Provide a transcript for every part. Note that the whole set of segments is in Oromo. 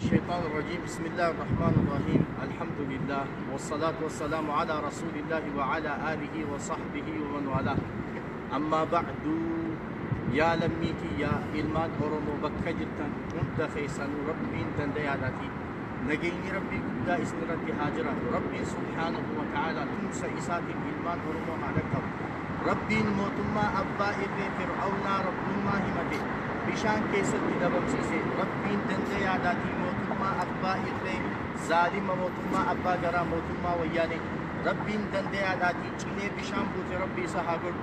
الشيطان الرجيم. بسم الله الرحمن الرحيم. الحمد لله والصلاة والسلام على رسول الله وعلى آله وصحبه ومن والاه. أما بعد يا لميتي يا إلمان أورمو بكجتن منتخيسا ربي تندياتي نجيني ربي قد اسم ربي هاجرة ربي سبحانه وتعالى تنسى إسات إلمان أورمو معلقه ربي موتما أبا إبن فرعون رب ما همته بشان كيسد دبم سيسي ربي تندياتي موتما أبا إبن ظالم موتما أبا جرا موتما وياني ربي تندياتي چيني بشان بوت ربي سهاقل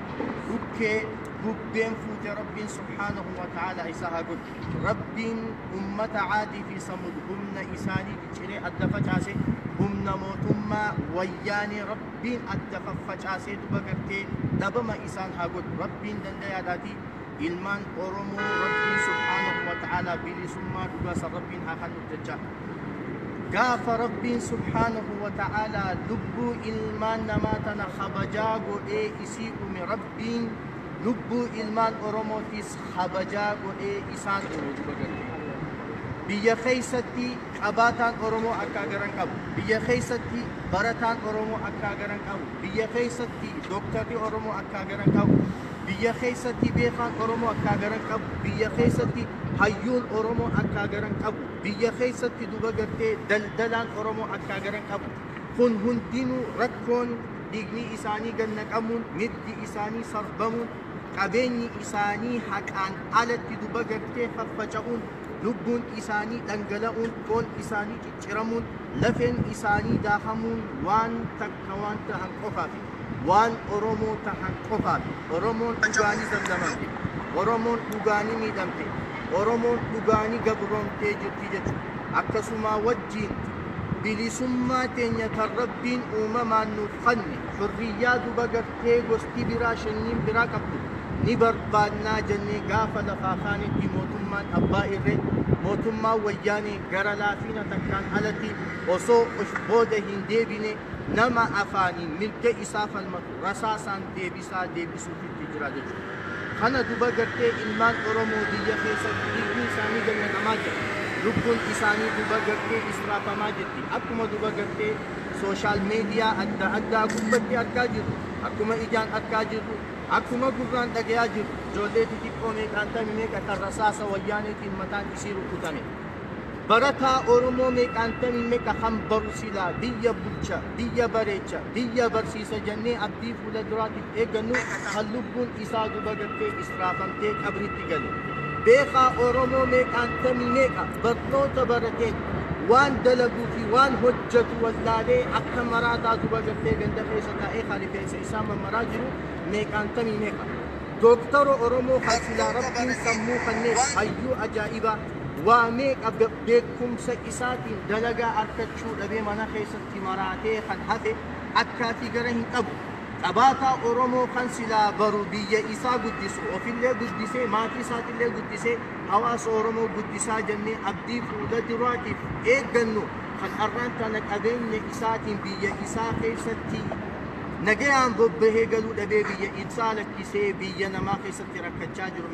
ببين فوت ربي سبحانه وتعالى إسهاقل ربي أمة عادي في صمد هم إساني چيني أدفجاسي هم موتما وياني ربي أدفجاسي دبقرتي دبما إسان هاقل ربي تندياتي ilman oromo rabbi subhanahu wa ta'ala bilisumma dugasa rabbi hakan nutja gafa rabbi subhanahu wa ta'ala lubbu ilman namatana khabajago isi umi rabbi lubbu ilman oromo tis khabajago isan biyya khaysati qabatan oromo akka garan qabu biyya khaysati baratan oromo akka garan qabu biyya khaysati doktorti oromo akka garan qabu biyya keessatti beekan oromoo akka garan qabu biyya keessatti hayyuun oromoo akka garan qabu biyya keessatti duba gartee daldalaan oromoo akka garan qabu kun hundinuu rakkoon dhiigni isaanii gannaqamuun mirgi isaanii sarbamuun qabeenyi isaanii haqaan alatti duba gartee faffaca'uun lubbuun isaanii dhangala'uun foon isaanii cicciramuun lafeen isaanii daahamuun waan takka waan tahan qofaafi waan oromoo tahan qofaati oromoon dhugaanii damdamamte oromoon dhugaanii miidhamte oromoon dhugaanii gabroomtee jirti jechuudha akkasuma wajjiin bilisummaa teenya tan rabbiin uumamaan nuuf kenne hurriyyaa duba gartee gosti biraa shanyiin biraa qabdu ni barbaannaa jennee gaafa lafaa kaanitti mootummaan abbaa irree mootummaa wayyaanee gara laafina takkaan alatti osoo of booda hin deebine nama afaanii mirga isaa falmatu rasaasaan deebisuutti jira jechuudha. Kana duba gartee ilmaan oromoo biyya keessatti dhiigni isaanii gannaqamaa jira lubbuun isaanii duba gartee israafamaa jirti akkuma duba gartee sooshaal meediyaa adda addaa gubbatti argaa jirru akkuma ijaan argaa jirru akkuma gurraan dhagayaa jirru ijoollee xixiqqoo meeqaantamii meeqa kan rasaasa wayyaaneetiin mataan isii rukutame barataa oromoo meeqaantamii meeqa kan baru silaa biyya bulcha biyya bareecha biyya barsiisa jennee abdii fuula duraatiif eeggannu kan lubbuun isaa duba gartee israafamtee qabritti galu beekaa oromoo meeqaantamii meeqa barnoota baratee waan dalaguu fi waan hojjetu wallaalee akka maraataa duba gartee ganda keessa taa'ee kaalifeensa isaa mammaraa jiru meeqaantamii meeqa dooktara oromoo kan silaa rabbiin sammuu kanneen hayyuu ajaa'ibaa waa meeqa beekumsa isaatiin dalagaa argachuu dhabee mana keessatti maraatee kan hafe akkaatii gara hin qabu qabaataa oromoo kan silaa baru biyya isaa guddisu ofillee guddisee maatii isaatillee guddisee hawaasa oromoo guddisaa jennee abdii fuula duraatiif eeggannu kan arraan tana qabeenya isaatiin biyya isaa keessatti nagayaan bobbahee galuu dhabee biyya isaa lakkisee biyya namaa keessatti rakkachaa jiru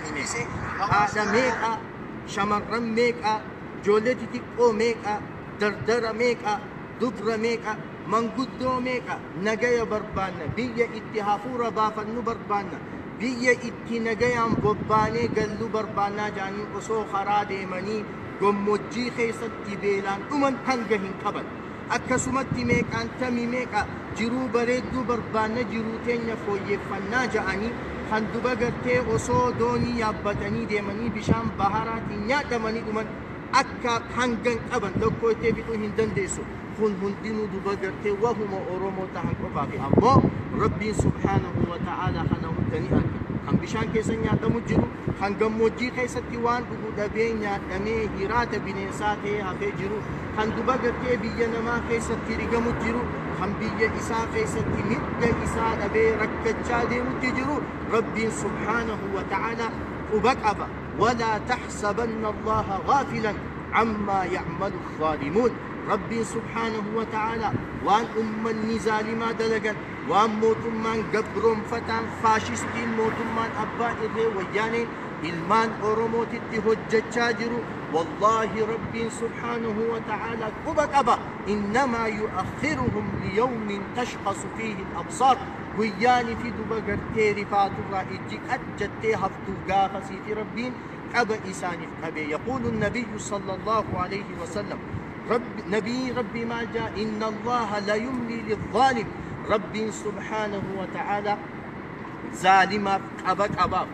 meeqa haadha meeqa shamarran meeqa ijoollee xixiqqoo meeqa dardara meeqa dubra meeqa manguddoo meeqa nagaya barbaanna biyya itti hafuura baafannu barbaanna biyya itti nagayaan bobbaanee galluu barbaannaa jaanii osoo karaa deemanii gommojjii keessatti beelaan dhuman hanga hin qaban akkasumatti meeqaantamii meeqa jiruu bareedduu barbaanna jiruu teenya fooyyeffannaa ja'anii kan duba gartee osoo doonii yaabbatanii deemanii bishaan baharaatiin nyaadhamanii dhuman akka hangan qaban lokkoottee fixuu hin dandeessu kun hundinuu duba gartee wahuma oromoo tahan qofaafi ammoo rabbiin subhaanahu wa ta'aalaa kana hundanii arga kan bishaan keessa nyaatamu jiru kan gammoojjii keessatti waan dhugu dhabee nyaadhamee hiraata bineensaa ta'ee hafee jiru kan duba gartee biyya namaa keessatti rigamu jiru kan biyya isaa keessatti mirga isaa dhabee rakkachaa deemutti jiru rabbiin subhaanahu wa ta'aalaa quba qaba walaa taxsabanna allaha gaafilan ammaa yacmalu الظالمون ربي سبحانه وتعالى وان أمني ظالما دلقا وان موتمان قبرون فتان فاشستين موتمان أبا إذي ويانين ilmaan oromootitti hojjechaa jiru wallahi rabbiin subhaanahu wa ta'ala quba qaba innamaa yu'akhiruhum liyawmin tashkhasu fiihi al-absaar guyyaani fi duba gartee rifaaturraa ijji qajjattee haftuuf gaafasiiti rabbiin qaba isaaniif qabe yaquulu nabiyyu sallallahu alayhi wasallam نبي ربي ما جاء إن الله لا يملي للظالم ربي سبحانه وتعالى ظالما أبك أباب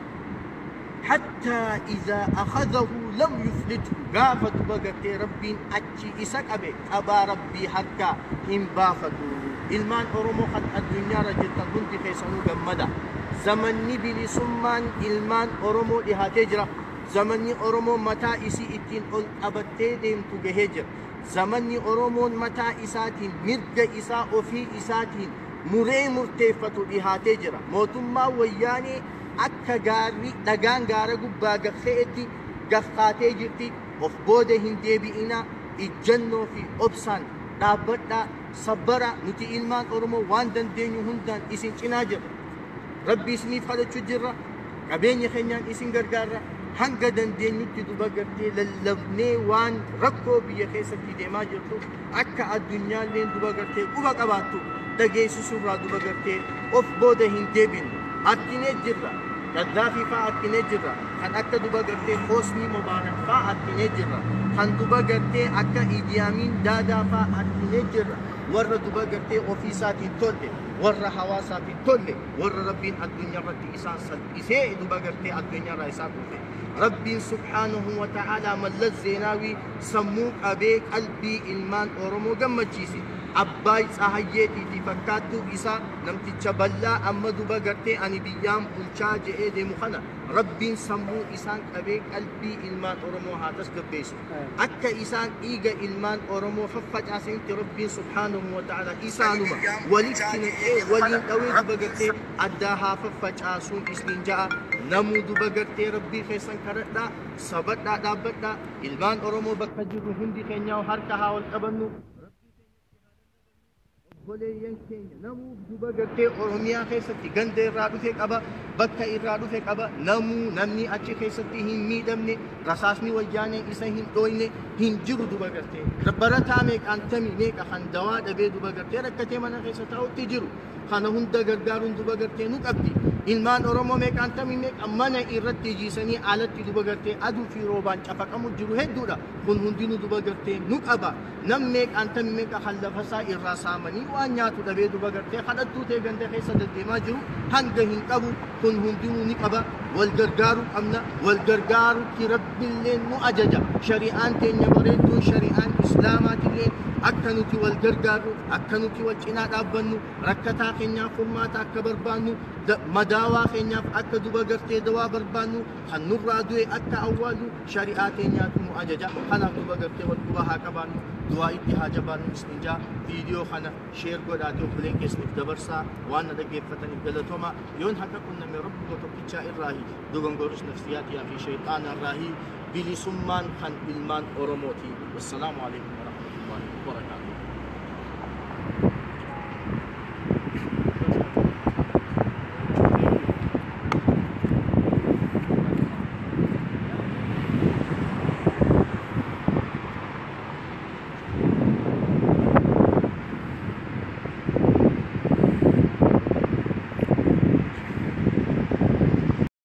حتى إذا أخذه لم يفلته قافت بقت ربي أتشي إسك أبك أبا ربي حكا إن بافتو ilmaan oromoo kan addunyaarra jirtan hundi keessanuu gammada zamanni bilisummaan ilmaan oromoo dhihaatee jira zamanni oromoo mataa isii ittiin ol qabattee deemtu gahee jira zamanni oromoon mataa isaatiin mirga isaa ofii isaatiin muree murteeffatu dhihaatee jira mootummaa wayyaanee akka gaarri dhagaan gaara gubbaa gafeetti gafkaatee jirti of booda hin deebi'ina ijjannoo fi obsaan dhaabbadhaa sabbara nuti ilmaan oromoo waan dandeenyu hundaan isin cinaa jirra rabbi isiniif kadhachuu jirra qabeenya keenyaan isin gargaarra hanga dandeenyutti duba gartee lallabnee waan rakkoo biyya keessatti deemaa jirtu akka addunyaalleen duba gartee quba qabaattu dhageessisurraa duba gartee of booda hin deebinu arginee jirra Gaddaafii fa'aa arginee jirra kan akka duba gartee Hosni Mubaarak fa'aa arginee jirra kan duba gartee akka Idi Amin Daadaa fa'aa arginee jirra warra duba gartee ofii isaatiin tolle warra hawaasaatiif tolle warra rabbiin addunyaarratti isaan salphisee duba gartee addunyaarraa isaa kufe rabbiin subhaanahu wa ta'aalaa mallas zeenaawii sammuu qabee qalbii ilmaan oromoo gammachiise abbaa tsahayyeetiifi fakkaattuu isaa namticha bal'aa amma duba gartee ani biyyaan bulchaa je'ee deemu kana rabbiin sammuu isaan qabee qalbii ilmaan oromoo haa tasgabbeessu akka isaan dhiiga ilmaan oromoo faffacaasanitti rabbiin subhaanahu wa ta'aalaa isaanuma walitti naqee waliin dhawee duba gartee addaa haa faffacaasuun isniin ja'a namuu duba gartee rabbii keessan kadhadhaa sabadhaa dhaabbadhaa ilmaan oromoo bakka jirru hundi keenyaa harka haa wal qabannu obboleeyyan keenya namuu duba gartee oromiyaa keessatti ganda irraa dhufe qaba bakka irraa dhufe qaba namni achi keessatti hin miidhamne rasaasni wayyaanee isa hin dhooyne hin jiru duba gartee barataa meeqaan tamii meeqa kan dawaa dhabee duba gartee rakkatee mana keessa taa'utti jiru kana hunda gargaaruun duba gartee nu qabdi ilmaan oromoo meeqaan tamii meeqa mana irratti jiisanii alatti duba gartee aduu fi roobaan cafaqamu jiru hedduudha kun hundinuu duba gartee nu qaba nam meeqaan tamii meeqa kan lafasaa irraa saamanii waan nyaatu dhabee duba gartee kadhattuu ta'e ganda keessa deddeemaa jiru hanga hin qabu kun hundinuu ni qaba wal gargaaruu qabna wal gargaaruutti rabbiilleen nu ajaja shari'aan teenya bareedduun shari'aan islaamaatillee akka nuti wal gargaaru akka nuti wal cinaa dhaabbannu rakkataa keenyaaf furmaata akka barbaannu madaawaa keenyaaf akka duba gartee dawaa barbaannu kan nurraa du'e akka awwaallu shari'aa keenyaatu nu ajaja kanaaf duba gartee wal quba haa qabaannu du'aa itti haa jabaannu isninjaa viidiyoo kana sheer godhaatee obboleen keessaniif dabarsaa waan na dhaggeeffataniif galatooma yoon haqa qunname rabbi tokkichaa irraahi dogongorris nafsiyaatii fi shayxaana irraahi bilisummaan kan ilmaan oromooti wassalaamu alaikum warahmatullahi wabarakatuh